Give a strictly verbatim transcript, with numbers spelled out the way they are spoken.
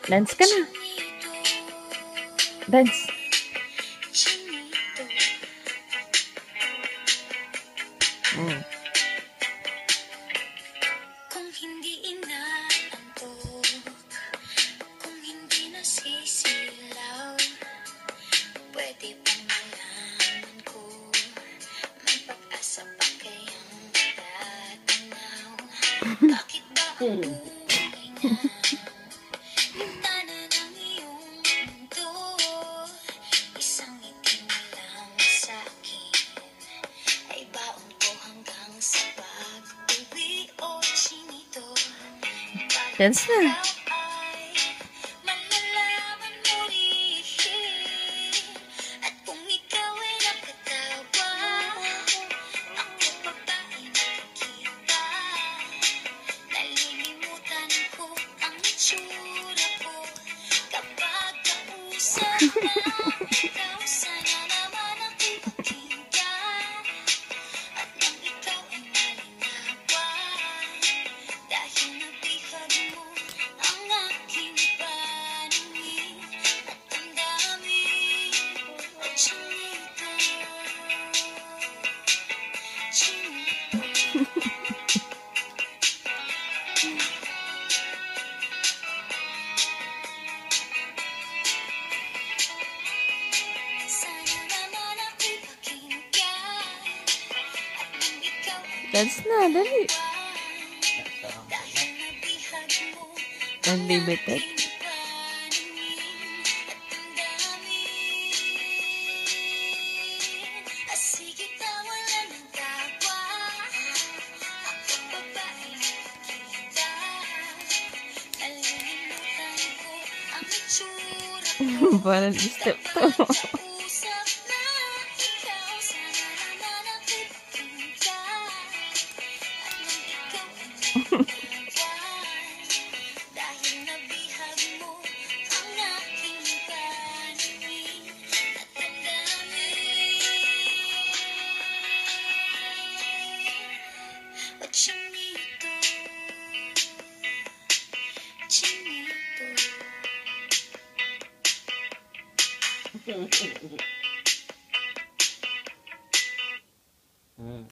Dance ka na. Dance. Mm. Kung hindi inaantok, kung hindi nasisilaw, pwede bang malaman ko, may pag-asa pa kayang tatanaw? Bakit ba ang buhay na hintana ng iyong mundo? Isang ngiti na lang sa akin ay baon ko hanggang sa pag-uwi. O chinito, Dance na. ay malalaman mo rin. At kung ikaw ay nakatawa, ako pa ba ay nakikita? Nalilimutan ko ang itsura ko kapag kausap na ikaw. Sana naman ako'y pakinggan at nang ikaw ay malinawan, dahil nabihag mo ang aking paningin at ang dami o chinito, chinito. Sana naman ako'y pakinggan at nang ikaw ay Dance na, dali. malinawan, dahil nabihag mo Unlimited. sige tawalan ng tawa, ako pa ba ay nakikita? Nalilimutan ko ang itsura ko Parang step to. kausap na ikaw. Sana naman ako'y pakinggan at nang ikaw ay malinawan, dahil nabihag mo ang aking paningin at ang dami o chinito, chinito.